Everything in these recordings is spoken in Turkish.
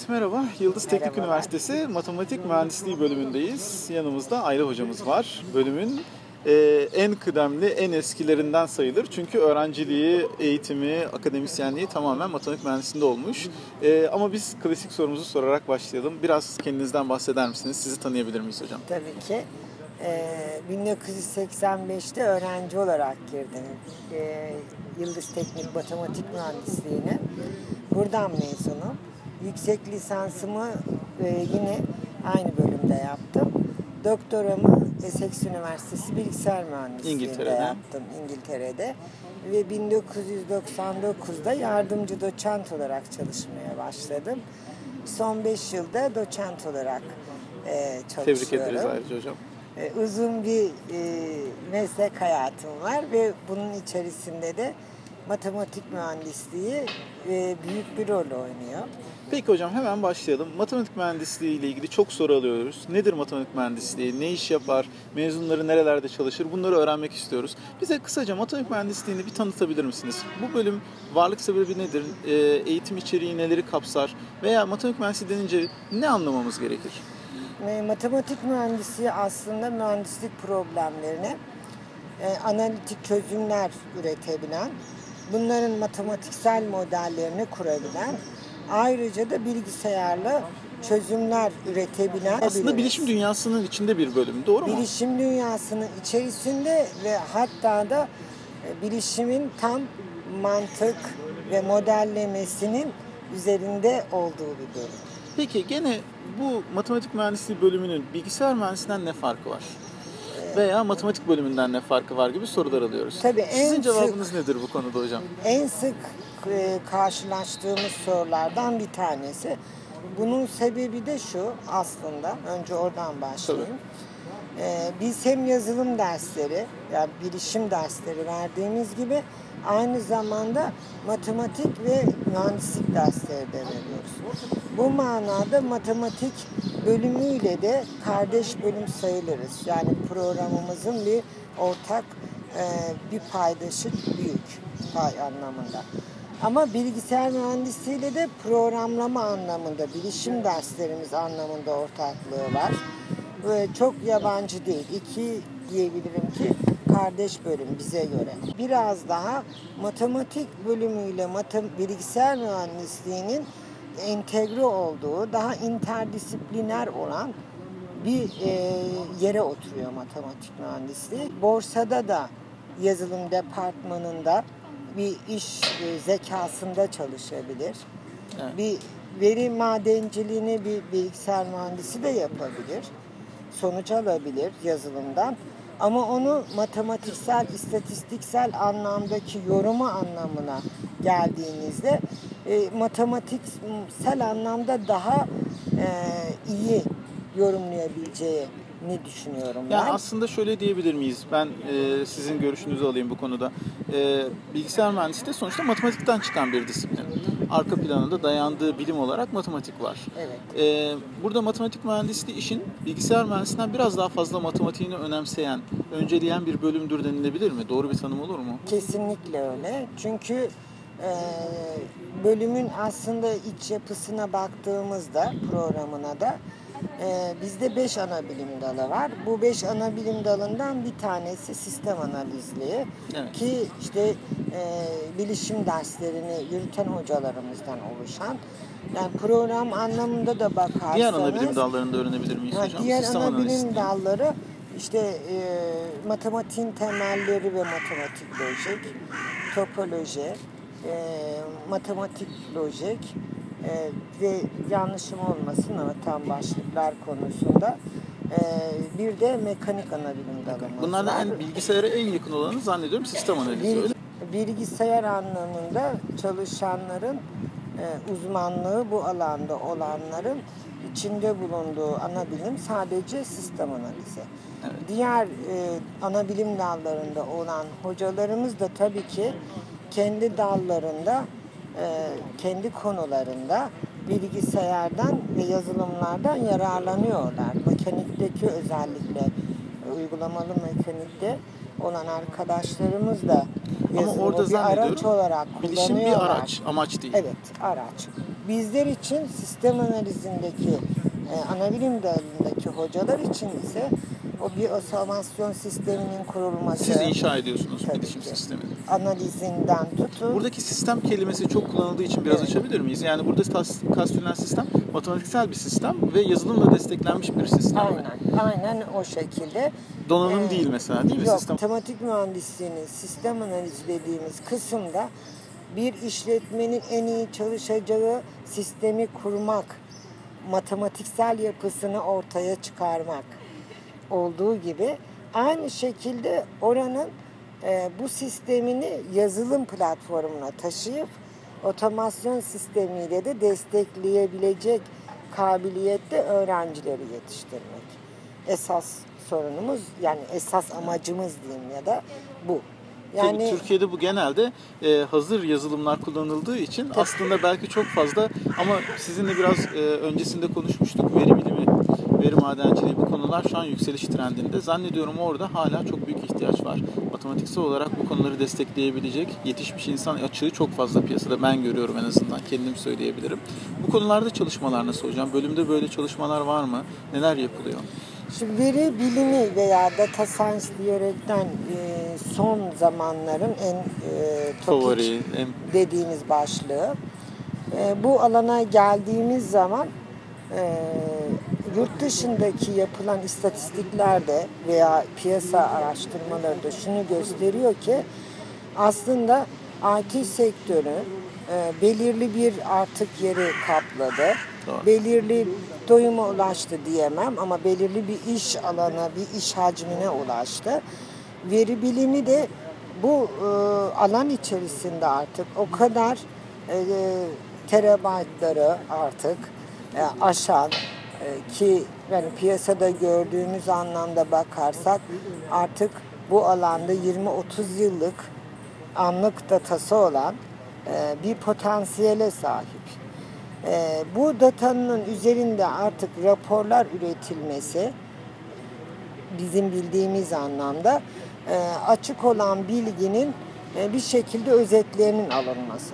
Evet, merhaba. Yıldız Teknik Merhabalar. Üniversitesi Matematik Mühendisliği bölümündeyiz. Yanımızda Ayla hocamız var. Bölümün en kıdemli, en eskilerinden sayılır. Çünkü öğrenciliği, eğitimi, akademisyenliği tamamen matematik mühendisliğinde olmuş. Ama biz klasik sorumuzu sorarak başlayalım. Biraz kendinizden bahseder misiniz? Sizi tanıyabilir miyiz hocam? Tabii ki. 1985'te öğrenci olarak girdim. Yıldız Teknik Matematik Mühendisliğine. Buradan mezunum. Yüksek lisansımı yine aynı bölümde yaptım. Doktoramı Essex Üniversitesi Bilgisayar Mühendisliği'nde yaptım İngiltere'de. Ve 1999'da yardımcı doçent olarak çalışmaya başladım. Son 5 yılda doçent olarak çalışıyorum. Tebrik ederiz ayrıca hocam. Uzun bir meslek hayatım var ve bunun içerisinde de matematik mühendisliği büyük bir rol oynuyor. Peki hocam, hemen başlayalım. Matematik mühendisliği ile ilgili çok soru alıyoruz. Nedir matematik mühendisliği? Ne iş yapar? Mezunları nerelerde çalışır? Bunları öğrenmek istiyoruz. Bize kısaca matematik mühendisliğini bir tanıtabilir misiniz? Bu bölüm varlık sebebi nedir? Eğitim içeriği neleri kapsar? Veya matematik mühendisliği denince ne anlamamız gerekir? Matematik mühendisliği aslında mühendislik problemlerine analitik çözümler üretebilen, bunların matematiksel modellerini kurabilen, ayrıca da bilgisayarla çözümler üretebilen. Aslında bilişim dünyasının içinde bir bölüm, doğru mu? Bilişim dünyasının içerisinde ve hatta da bilişimin tam mantık ve modellemesinin üzerinde olduğu bir bölüm. Peki gene bu matematik mühendisliği bölümünün bilgisayar mühendisliğinden ne farkı var? Veya matematik bölümünden ne farkı var gibi sorular alıyoruz. Tabii Sizin cevabınız nedir bu konuda hocam? En sık karşılaştığımız sorulardan bir tanesi. Bunun sebebi de şu aslında. Önce oradan başlayayım. Biz hem yazılım dersleri, yani bilişim dersleri verdiğimiz gibi aynı zamanda matematik ve mühendislik dersleri de veriyoruz. Bu manada matematik bölümüyle de kardeş bölüm sayılırız. Yani programımızın bir ortak bir paydaşı büyük pay anlamında. Ama bilgisayar mühendisliğiyle de programlama anlamında, bilişim derslerimiz anlamında ortaklığı var. Çok yabancı değil. İki diyebilirim ki kardeş bölüm bize göre. Biraz daha matematik bölümüyle bilgisayar mühendisliğinin entegre olduğu, daha interdisipliner olan bir yere oturuyor matematik mühendisliği. Borsada da yazılım departmanında bir iş zekasında çalışabilir. Evet. Bir veri madenciliğini bir bilgisayar mühendisi de yapabilir. Sonuç alabilir yazılımdan. Ama onu matematiksel, istatistiksel anlamdaki yorumu anlamına geldiğinizde matematiksel anlamda daha iyi yorumlayabileceğini düşünüyorum ben. Yani aslında şöyle diyebilir miyiz? Ben sizin görüşünüzü alayım bu konuda. Bilgisayar mühendisliği sonuçta matematikten çıkan bir disiplin. Arka planında dayandığı bilim olarak matematik var. Evet. Burada matematik mühendisliği işin bilgisayar mühendisliğinden biraz daha fazla matematiğini önemseyen, önceleyen bir bölümdür denilebilir mi? Doğru bir tanım olur mu? Kesinlikle öyle. Çünkü bölümün aslında iç yapısına baktığımızda, programına da bizde 5 ana bilim dalı var. Bu 5 ana bilim dalından bir tanesi sistem analizliği. Evet. Ki işte bilişim derslerini yürüten hocalarımızdan oluşan. Yani program anlamında da bakarsanız. Diğer ana bilim dallarında öğrenebilir miyiz hocam? Diğer sistem ana bilim dalları işte matematiğin temelleri ve matematik lojik, topoloji, matematik lojik, ve yanlışım olmasın ama tam başlıklar konusunda bir de mekanik ana bilim dalımız Bunlardan var. Bilgisayara en yakın olanı zannediyorum sistem analizi. Bilgisayar anlamında çalışanların uzmanlığı bu alanda olanların içinde bulunduğu ana bilim sadece sistem analizi. Evet. Diğer ana bilim dallarında olan hocalarımız da tabii ki kendi dallarında, kendi konularında bilgisayardan ve yazılımlardan yararlanıyorlar. Mekanikteki özellikle uygulamalı mekanikte olan arkadaşlarımız da Ama orada bir araç zannediyorum olarak bilişim kullanıyorlar. bir araç, amaç değil. Evet, araç. Bizler için sistem analizindeki, ana bilim dalındaki hocalar için ise o bir otomasyon sisteminin kurulması. Siz inşa ediyorsunuz Tabii bilişim ki. sistemini. Analizinden tutun. Buradaki sistem kelimesi çok kullanıldığı için biraz Evet. açabilir miyiz? Yani burada kastedilen sistem matematiksel bir sistem ve yazılımla desteklenmiş bir sistem. Aynen o şekilde. Donanım değil mesela, değil mi Yok, sistem? matematik mühendisliğinin sistem analizi dediğimiz kısımda bir işletmenin en iyi çalışacağı sistemi kurmak, matematiksel yapısını ortaya çıkarmak olduğu gibi aynı şekilde oranın bu sistemini yazılım platformuna taşıyıp otomasyon sistemiyle de destekleyebilecek kabiliyette öğrencileri yetiştirmek. Esas sorunumuz, yani esas amacımız diyeyim ya da bu. Yani Tabii Türkiye'de bu genelde hazır yazılımlar kullanıldığı için aslında belki çok fazla, ama sizinle biraz öncesinde konuşmuştuk, veri bilimi, veri madenciliği, bu konular şu an yükseliş trendinde. Zannediyorum orada hala çok büyük ihtiyaç var. Matematiksel olarak bu konuları destekleyebilecek yetişmiş insan açığı çok fazla piyasada. Ben görüyorum, en azından kendim söyleyebilirim. Bu konularda çalışmalar nasıl hocam? Bölümde böyle çalışmalar var mı? Neler yapılıyor? Şimdi veri bilimi veya data science diyerekten son zamanların en topik dediğimiz başlığı. Bu alana geldiğimiz zaman yurt dışındaki yapılan istatistiklerde veya piyasa araştırmaları da şunu gösteriyor ki aslında IT sektörü belirli bir artık yeri kapladı. Doğru. Belirli doyuma ulaştı diyemem ama belirli bir iş alanına, bir iş hacmine ulaştı. Veri bilimi de bu alan içerisinde artık o kadar terabaytları artık aşan ki yani piyasada gördüğümüz anlamda bakarsak artık bu alanda 20-30 yıllık anlık datası olan bir potansiyele sahip. Bu datanın üzerinde artık raporlar üretilmesi bizim bildiğimiz anlamda açık olan bilginin bir şekilde özetlerinin alınması.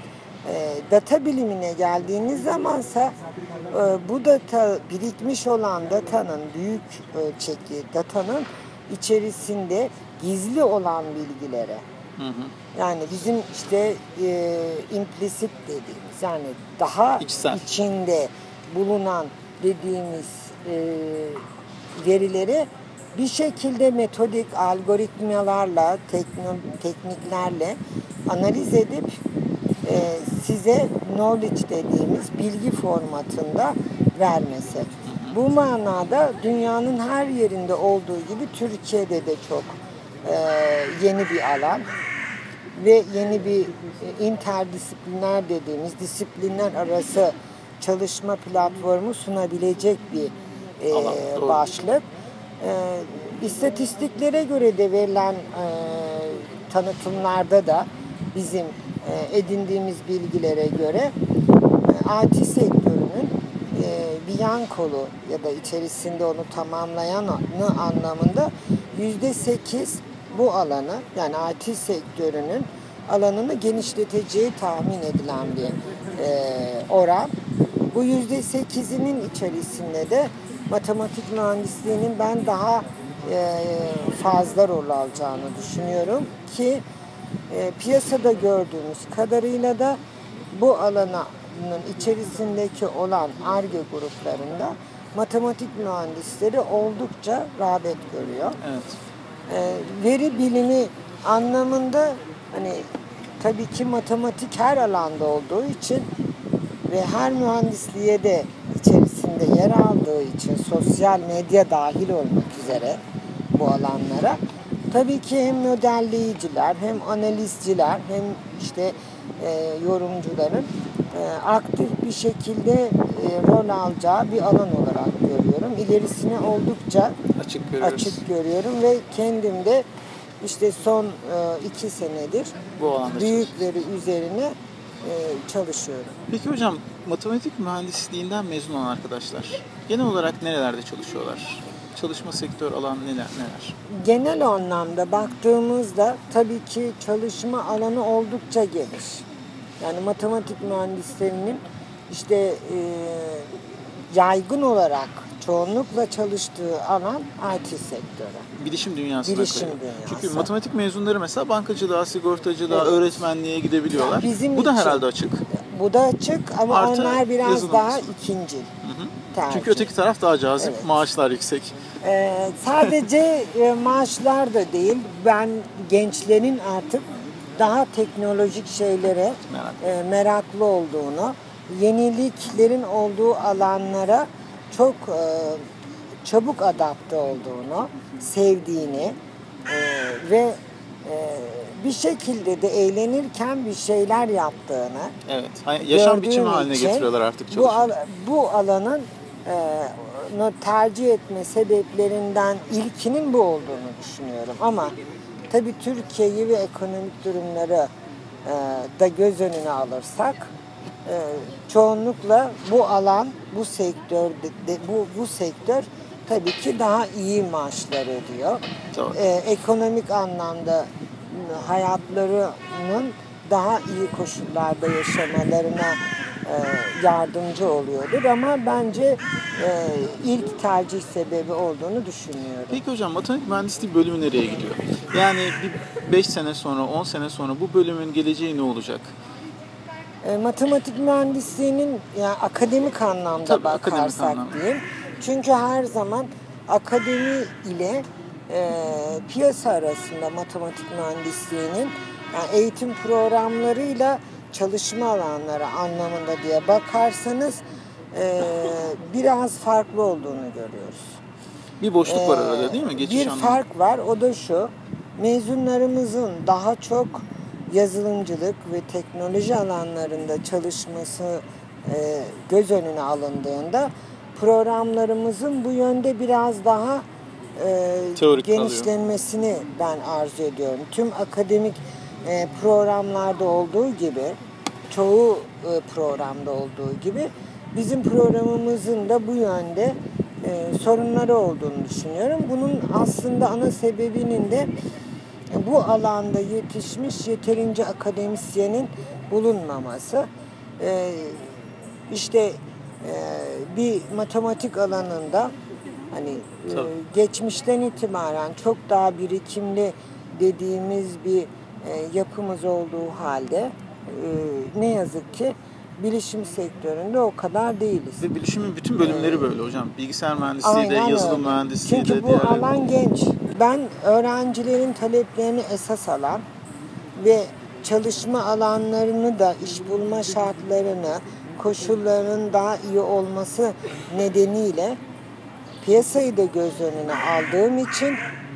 Data bilimine geldiğimiz zamansa bu data, birikmiş olan datanın, büyük ölçekli datanın içerisinde gizli olan bilgilere, yani bizim işte implicit dediğimiz, yani daha içinde bulunan dediğimiz verileri bir şekilde metodik algoritmalarla, tekniklerle analiz edip size knowledge dediğimiz bilgi formatında vermesi. Bu manada dünyanın her yerinde olduğu gibi Türkiye'de de çok yeni bir alan ve yeni bir interdisipliner dediğimiz disiplinler arası çalışma platformu sunabilecek bir başlık. İstatistiklere göre de verilen tanıtımlarda da bizim edindiğimiz bilgilere göre IT sektörünün bir yan kolu ya da içerisinde onu tamamlayan anlamında %8 bu alanı, yani IT sektörünün alanını genişleteceği tahmin edilen bir oran. Bu %8'inin içerisinde de matematik mühendisliğinin ben daha fazla rol alacağını düşünüyorum ki piyasada gördüğümüz kadarıyla da bu alanın içerisindeki olan Ar-Ge gruplarında matematik mühendisleri oldukça rağbet görüyor. Evet. Veri bilimi anlamında hani tabii ki matematik her alanda olduğu için ve her mühendisliğe de içerisinde yer aldığı için sosyal medya dahil olmak üzere bu alanlara tabii ki hem modelleyiciler hem analizciler hem işte yorumcuların aktif bir şekilde rol alacağı bir alan olarak görüyorum. İlerisine oldukça açık görüyorum ve kendim de işte son 2 senedir büyük veri üzerine çalışıyorum. Peki hocam, matematik mühendisliğinden mezun olan arkadaşlar genel olarak nerelerde çalışıyorlar? çalışma sektör alan neler? Genel anlamda baktığımızda tabii ki çalışma alanı oldukça geniş. Yani matematik mühendislerinin işte yaygın olarak çoğunlukla çalıştığı alan IT sektörü. Bilişim dünyasına Bilişim kayıyor. dünyası. Çünkü matematik mezunları mesela bankacılığa, sigortacılığa, öğretmenliğe gidebiliyorlar. Bizim Bu da için herhalde açık. Bu da açık ama Artı onlar biraz yazılım daha kısmı. ikinci tercih. Çünkü öteki taraf daha cazip, Evet. maaşlar yüksek. Sadece maaşlar da değil, ben gençlerin artık daha teknolojik şeylere meraklı olduğunu, yeniliklerin olduğu alanlara çok çabuk adapte olduğunu, sevdiğini ve bir şekilde de eğlenirken bir şeyler yaptığını Evet. Yaşam biçimi gördüğüm haline için getiriyorlar artık çalışmayı. bu alanın tercih etme sebeplerinden ilkinin bu olduğunu düşünüyorum. Ama tabii Türkiye'yi ve ekonomik durumları da göz önüne alırsak çoğunlukla bu alan, bu sektör tabii ki daha iyi maaşlar ödüyor. Ekonomik anlamda hayatlarının daha iyi koşullarda yaşamalarına yardımcı oluyordur ama bence ilk tercih sebebi olduğunu düşünüyorum. Peki hocam, matematik mühendisliği bölümü nereye gidiyor? Yani bir 5 sene sonra, 10 sene sonra bu bölümün geleceği ne olacak? Matematik mühendisliğinin yani akademik anlamda bakarsak diyeyim. Çünkü her zaman akademi ile piyasa arasında matematik mühendisliğinin yani eğitim programlarıyla çalışma alanları anlamında diye bakarsanız biraz farklı olduğunu görüyoruz. Bir boşluk var arada değil mi? Geçiş Bir fark var, o da şu: mezunlarımızın daha çok yazılımcılık ve teknoloji alanlarında çalışması göz önüne alındığında programlarımızın bu yönde biraz daha genişlenmesini ben arzu ediyorum. Tüm akademik programlarda olduğu gibi, çoğu programda olduğu gibi bizim programımızın da bu yönde sorunları olduğunu düşünüyorum. Bunun aslında ana sebebinin de bu alanda yetişmiş yeterince akademisyenin bulunmaması. Bir matematik alanında hani geçmişten itibaren çok daha birikimli dediğimiz bir yapımız olduğu halde ne yazık ki bilişim sektöründe o kadar değiliz. Ve bilişimin bütün bölümleri böyle hocam. Bilgisayar mühendisliği de, yazılım mühendisliği de. Çünkü bu alan genç. Ben öğrencilerin taleplerini esas alan ve çalışma alanlarını da iş bulma şartlarını, koşullarının daha iyi olması nedeniyle piyasayı da göz önüne aldığım için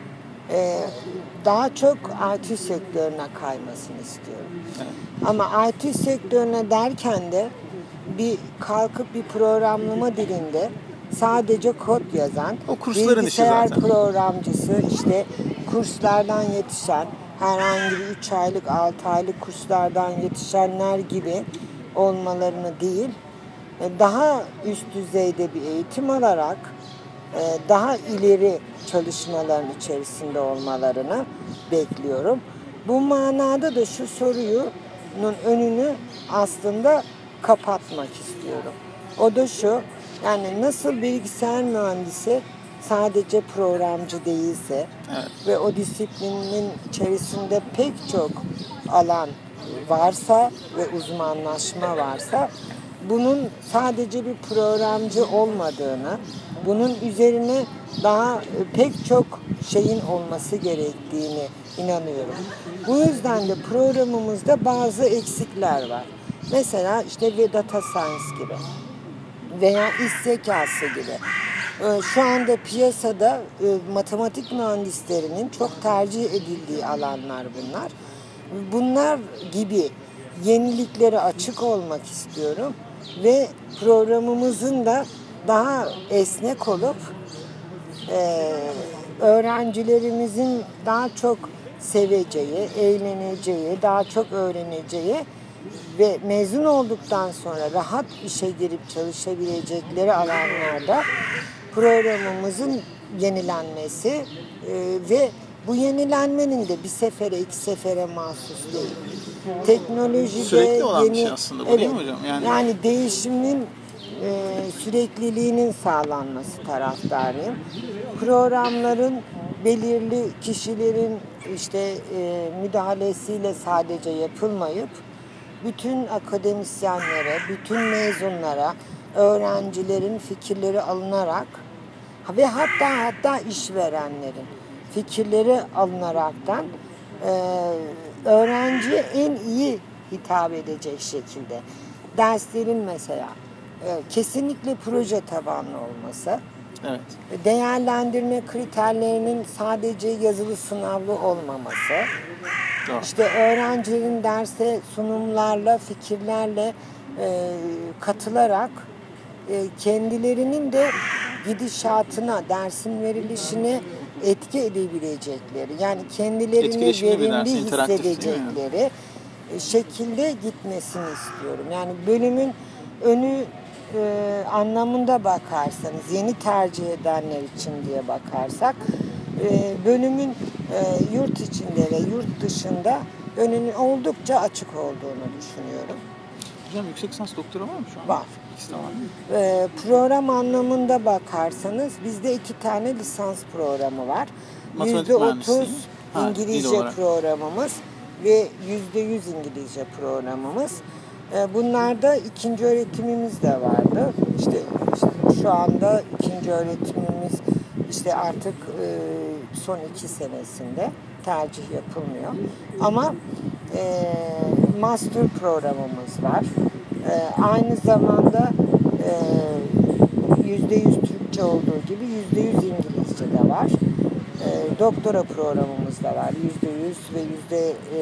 daha çok IT sektörüne kaymasını istiyorum. Evet. Ama IT sektörüne derken de kalkıp bir programlama dilinde sadece kod yazan, bilgisayar programcısı, işte kurslardan yetişen, herhangi bir 3 aylık, 6 aylık kurslardan yetişenler gibi olmalarını değil, daha üst düzeyde bir eğitim alarak daha ileri çalışmaların içerisinde olmalarını bekliyorum. Bu manada da şu sorunun önünü aslında kapatmak istiyorum. O da şu: yani nasıl bilgisayar mühendisi sadece programcı değilse ve o disiplinin içerisinde pek çok alan varsa ve uzmanlaşma varsa, bunun sadece bir programcı olmadığını, bunun üzerine daha pek çok şeyin olması gerektiğini inanıyorum. Bu yüzden de programımızda bazı eksikler var. Mesela işte data science gibi veya iş zekası gibi. Şu anda piyasada matematik mühendislerinin çok tercih edildiği alanlar bunlar. Bunlar gibi yeniliklere açık olmak istiyorum ve programımızın da daha esnek olup öğrencilerimizin daha çok seveceği, eğleneceği, daha çok öğreneceği ve mezun olduktan sonra rahat işe girip çalışabilecekleri alanlarda programımızın yenilenmesi ve bu yenilenmenin de bir sefere, iki sefere mahsus değil. Teknolojide Sürekli olan yeni, bir şey aslında bu, evet, değil mi hocam? Yani değişimin sürekliliğinin sağlanması taraftarıyım. Programların belirli kişilerin işte müdahalesiyle sadece yapılmayıp bütün akademisyenlere, bütün mezunlara, öğrencilerin fikirleri alınarak ve hatta işverenlerin fikirleri alınaraktan öğrenciye en iyi hitap edecek şekilde derslerin mesela kesinlikle proje tabanlı olması, Evet. değerlendirme kriterlerinin sadece yazılı sınavlı olmaması, Doğru. işte öğrencilerin derse sunumlarla, fikirlerle katılarak kendilerinin de gidişatına, dersin verilişine etki edebilecekleri, yani kendilerini Etkileşimli bir ders, verimli interaktif değil mi? hissedecekleri şekilde gitmesini istiyorum. Yani bölümün önü anlamında bakarsanız, yeni tercih edenler için diye bakarsak, bölümün yurt içinde ve yurt dışında önünün oldukça açık olduğunu düşünüyorum. Hocam yüksek lisans doktora var mı şu an? Var. İkisi de var mı? Program anlamında bakarsanız bizde 2 tane lisans programı var. Matematik %30 mühendisliği. Ha, dil İngilizce olarak. programımız ve %100 İngilizce programımız. Bunlarda ikinci öğretimimiz de vardı. İşte şu anda ikinci öğretimimiz işte artık son 2 senesinde tercih yapılmıyor. Ama master programımız var. Aynı zamanda %100 Türkçe olduğu gibi %100 İngilizce de var. Doktora programımız da var. %100 ve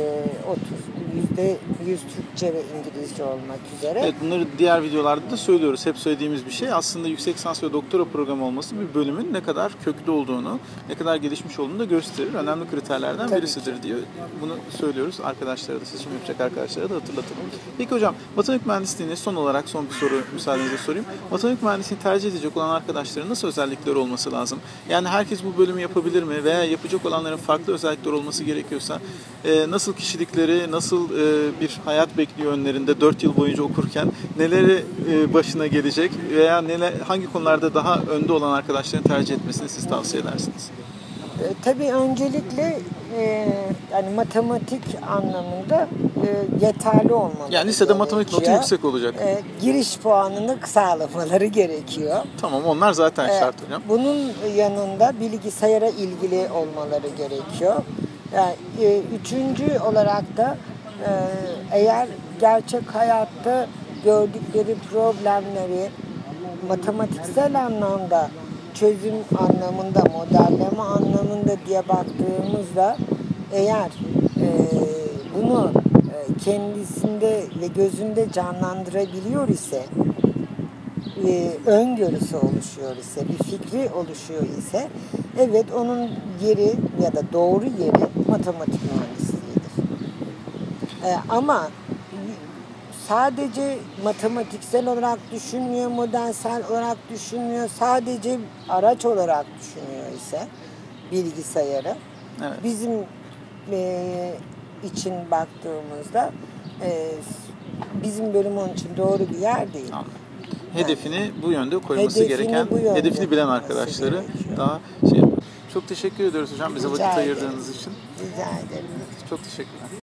%100 Türkçe ve İngilizce olmak üzere. Evet, bunları diğer videolarda da söylüyoruz. Hep söylediğimiz bir şey. Aslında yüksek lisans ve doktora programı olması bir bölümün ne kadar köklü olduğunu, ne kadar gelişmiş olduğunu da gösterir. Önemli kriterlerden Tabii birisidir diye bunu söylüyoruz. Arkadaşlara da, seçim yapacak arkadaşlara da hatırlatalım. Peki hocam, matematik mühendisliğini son olarak son bir soru müsaadenizle sorayım. Matematik mühendisliğini tercih edecek olan arkadaşların nasıl özellikleri olması lazım? Yani herkes bu bölümü yapabilir mi? Veya yapacak olanların farklı özellikleri olması gerekiyorsa nasıl kişilikleri, nasıl bir hayat bekliyor önlerinde 4 yıl boyunca okurken, neleri başına gelecek veya hangi konularda daha önde olan arkadaşların tercih etmesini siz tavsiye edersiniz? Tabii öncelikle yani matematik anlamında yeterli olmaları Yani lisede matematik notu yüksek olacak. Giriş puanını sağlamaları gerekiyor. Tamam, onlar zaten şart hocam. Bunun yanında bilgisayara ilgili olmaları gerekiyor. Yani üçüncü olarak da eğer gerçek hayatta gördükleri problemleri matematiksel anlamda, çözüm anlamında, modelleme anlamında diye baktığımızda eğer bunu kendisinde ve gözünde canlandırabiliyor ise, öngörüsü oluşuyor ise, bir fikri oluşuyor ise, evet, onun yeri ya da doğru yeri matematik mühendisliğidir. Ama sadece matematiksel olarak düşünmüyor, modelsel olarak düşünmüyor, sadece araç olarak düşünüyor ise bilgisayarı, Evet. bizim için baktığımızda bizim bölüm onun için doğru bir yer değil. Anladım. Hedefini bu yönde koyması Hedefini gereken, bu yönde hedefini bilen koyması arkadaşları gerekiyor. daha şey yapıyor. Çok teşekkür ediyoruz hocam bize Rica vakit ederim. ayırdığınız için. Rica ederim. Çok teşekkürler.